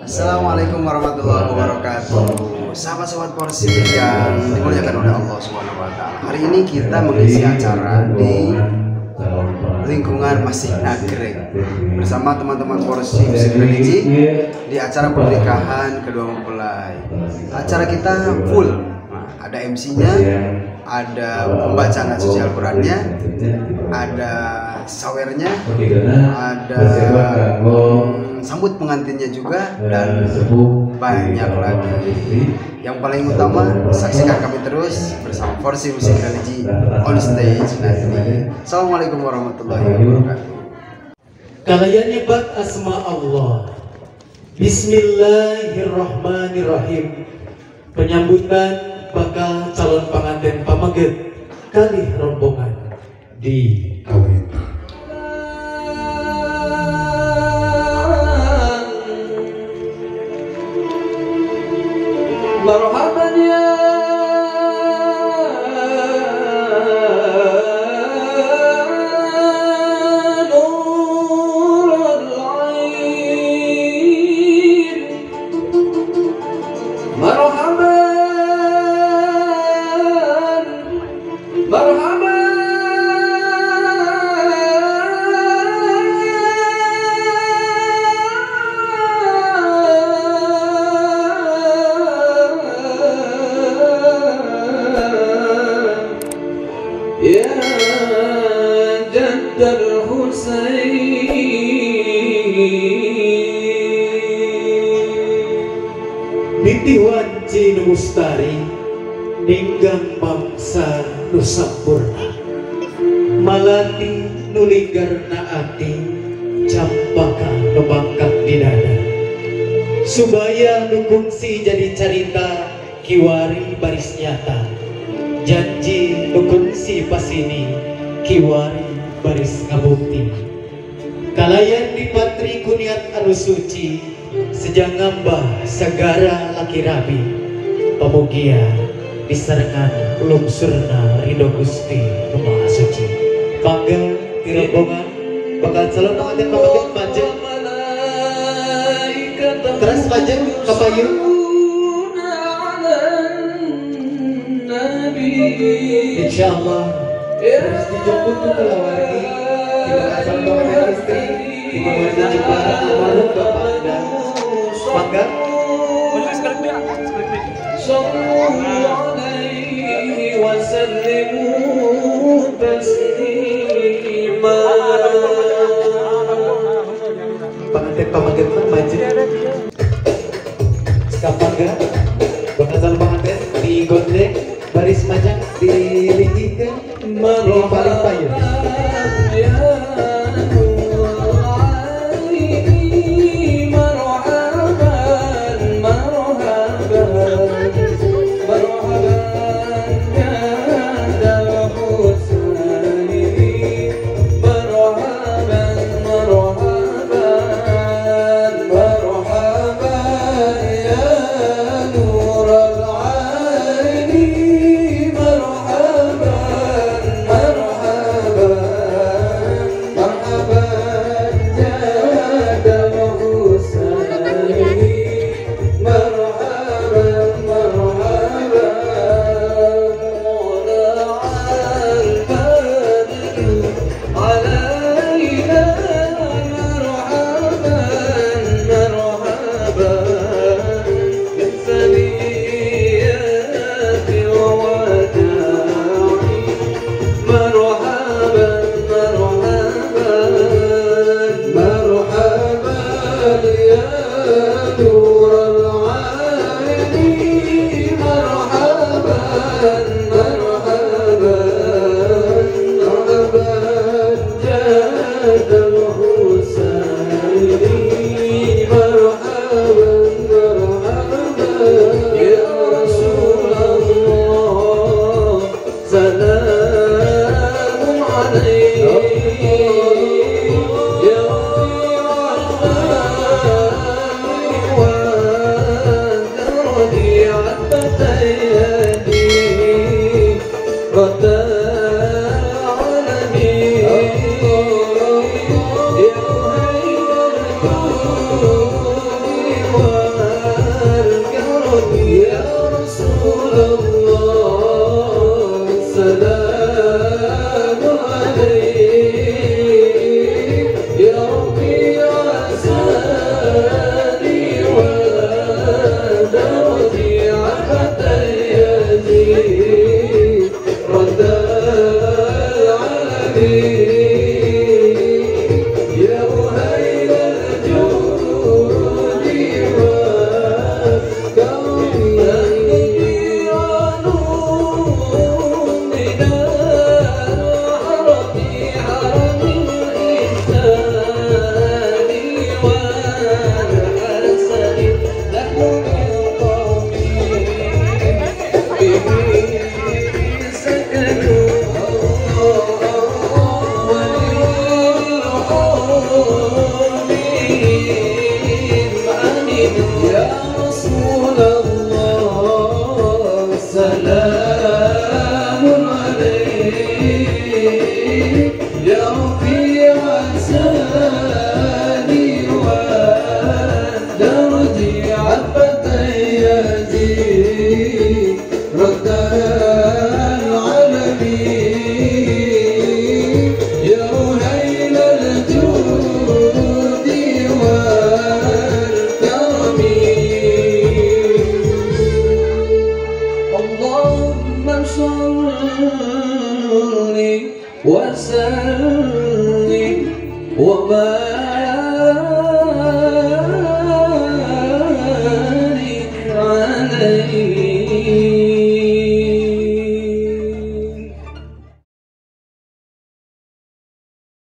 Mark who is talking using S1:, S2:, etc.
S1: Assalamualaikum warahmatullahi wabarakatuh. Sahabat-sahabat porsi yang dimuliakan oleh Allah Subhanahu wa taala. Hari ini kita mengisi acara di lingkungan Masjid Nagreg bersama teman-teman porsi musik religi di acara pernikahan kedua mempelai. Acara kita full. Nah, ada MC-nya, ada pembacaan suci Al-Qur'annya, ada sawernya, ada sambut pengantinnya juga, dan banyak lagi. Yang paling utama, saksikan kami terus bersama porsi musik religi on stage nanti. Assalamualaikum warahmatullahi wabarakatuh.
S2: Kalian nyebut asma Allah. Bismillahirrahmanirrahim. Penyambutan bakal calon pengantin pamaget kali rombongan di kawin. Marhaban ya nurul ain, marhaban marhaban ya Jaddal Husain. Nitiwan Cinu Mustari ninggang bangsa Nusampurna malati nuligarna ati campaka nubangkak di dada subaya nukungsi jadi carita kiwari baris nyata janji nukungsi pasini kiwari baris ngabukti kalayan dipatri kuniat anu suci sejang ngambah segara laki rabi pamugia disarengan lungsurna ridho Gusti Nu Maha Suci. Bangga di rombongan bakal calon pengantin pamaget majeng terus majeng kapayun insyaallah harus dijemput ke lawari kita asal pengantin istri di bawah jumpa almarhum bapak dan bangga sallallahu alaihi wasallam taslima. Pengantin pamaget majeng kapangga bakal pengantin digondeng baris majang dilinggikan di paling payun.
S3: Oh
S2: وما